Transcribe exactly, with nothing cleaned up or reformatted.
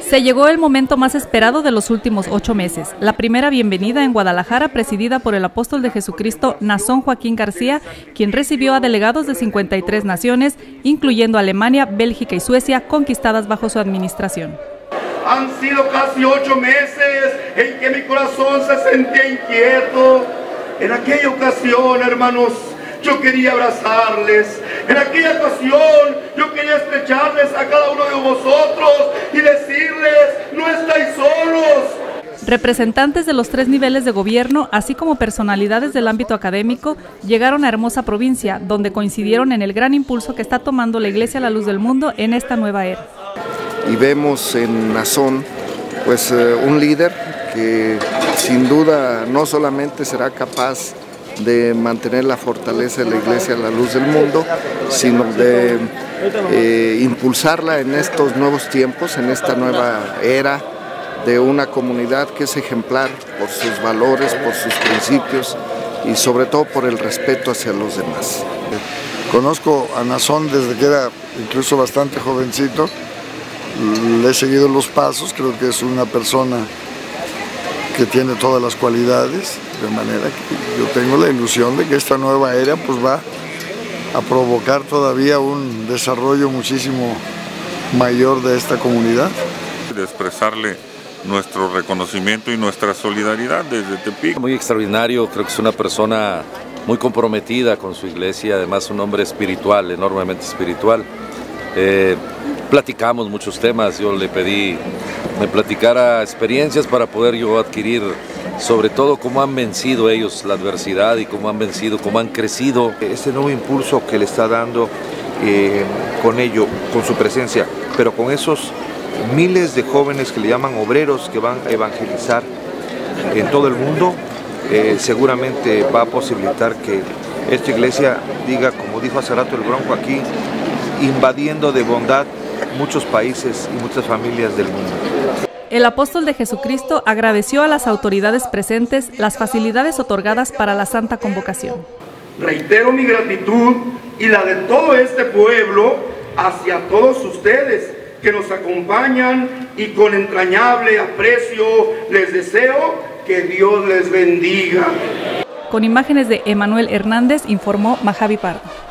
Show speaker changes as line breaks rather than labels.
Se llegó el momento más esperado de los últimos ocho meses, la primera bienvenida en Guadalajara presidida por el apóstol de Jesucristo Nazón Joaquín García, quien recibió a delegados de cincuenta y tres naciones, incluyendo Alemania, Bélgica y Suecia, conquistadas bajo su administración.
Han sido casi ocho meses en que mi corazón se sentía inquieto. En aquella ocasión, hermanos, yo quería abrazarles. En aquella ocasión yo quería estrecharles a cada uno de vosotros y decirles, no estáis solos.
Representantes de los tres niveles de gobierno, así como personalidades del ámbito académico, llegaron a Hermosa Provincia, donde coincidieron en el gran impulso que está tomando la Iglesia a la Luz del Mundo en esta nueva era.
Y vemos en Nazón pues, eh, un líder que sin duda no solamente será capaz de mantener la fortaleza de la Iglesia a la luz del mundo, sino de eh, impulsarla en estos nuevos tiempos, en esta nueva era de una comunidad que es ejemplar por sus valores, por sus principios y sobre todo por el respeto hacia los demás.
Conozco a Nazón desde que era incluso bastante jovencito, le he seguido los pasos, creo que es una persona que tiene todas las cualidades, de manera que yo tengo la ilusión de que esta nueva era pues va a provocar todavía un desarrollo muchísimo mayor de esta comunidad.
De expresarle nuestro reconocimiento y nuestra solidaridad desde Tepic.
Muy extraordinario, creo que es una persona muy comprometida con su iglesia, además un hombre espiritual, enormemente espiritual. Eh, platicamos muchos temas, yo le pedí me platicara experiencias para poder yo adquirir sobre todo cómo han vencido ellos la adversidad y cómo han vencido, cómo han crecido.
Este nuevo impulso que le está dando eh, con ello, con su presencia, pero con esos miles de jóvenes que le llaman obreros que van a evangelizar en todo el mundo, eh, seguramente va a posibilitar que esta iglesia diga, como dijo hace rato el Bronco aquí, invadiendo de bondad muchos países y muchas familias del mundo.
El apóstol de Jesucristo agradeció a las autoridades presentes las facilidades otorgadas para la Santa Convocación.
Reitero mi gratitud y la de todo este pueblo hacia todos ustedes que nos acompañan y con entrañable aprecio les deseo que Dios les bendiga.
Con imágenes de Emanuel Hernández informó Majavi Pardo.